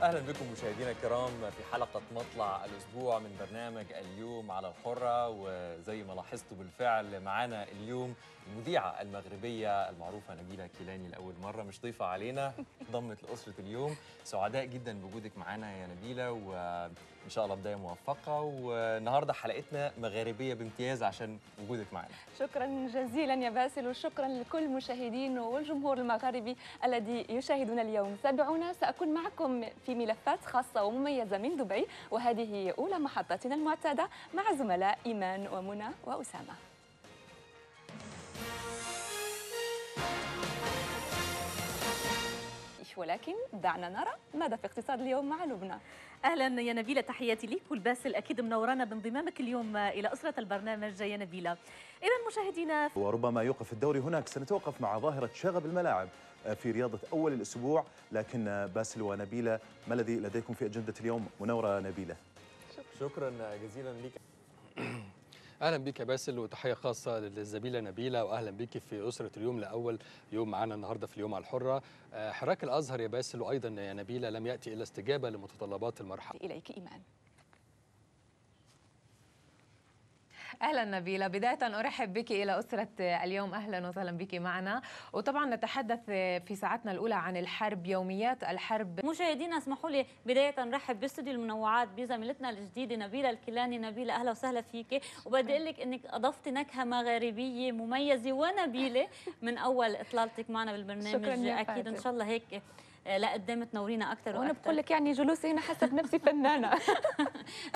أهلا بكم مشاهدينا الكرام في حلقة مطلع الأسبوع من برنامج اليوم على الحرة. وزي ما لاحظتوا بالفعل معانا اليوم المذيعة المغربية المعروفة نبيلة كيلاني لأول مرة، مش ضيفة علينا، ضمت لأسرة اليوم. سعداء جدا بوجودك معانا يا نبيلة، وإن شاء الله بداية موفقة. والنهاردة حلقتنا مغاربية بامتياز عشان وجودك معانا. شكرا جزيلا يا باسل، وشكرا لكل المشاهدين والجمهور المغاربي الذي يشاهدنا اليوم. تابعونا، سأكون معكم في ملفات خاصة ومميزة من دبي، وهذه هي أولى محطتنا المعتادة مع زملاء إيمان ومنى وأسامة. ولكن دعنا نرى ماذا في اقتصاد اليوم مع لبنى. اهلا يا نبيله، تحياتي لك والباسل، اكيد منورانا بانضمامك اليوم الى اسره البرنامج يا نبيله. اذا مشاهدينا، وربما يوقف الدوري هناك، سنتوقف مع ظاهره شغب الملاعب في رياضه اول الاسبوع. لكن باسل ونبيله، ما الذي لديكم في اجنده اليوم؟ منوره نبيله. شكرا جزيلا لك. اهلا بك يا باسل، وتحيه خاصه للزميله نبيله، واهلا بك في اسره اليوم لاول يوم معنا النهارده في اليوم على الحره. حراك الازهر يا باسل وايضا يا نبيله لم ياتي الا استجابه لمتطلبات المرحله. اليك ايمان. اهلا نبيله، بدايه ارحب بك الى اسره اليوم، اهلا وسهلا بك معنا. وطبعا نتحدث في ساعتنا الاولى عن الحرب، يوميات الحرب. مشاهدينا اسمحوا لي بدايه نرحب باستوديو المنوعات بزميلتنا الجديده نبيله الكيلاني. نبيله اهلا وسهلا فيك، وبدي اقول لك انك اضفت نكهه مغاربيه مميزه ونبيله من اول اطلالتك معنا بالبرنامج. اكيد ان شاء الله هيك لقدام تنورينا اكثر واكثر. وانا بقول لك يعني جلوسي هنا حسب نفسي فنانه.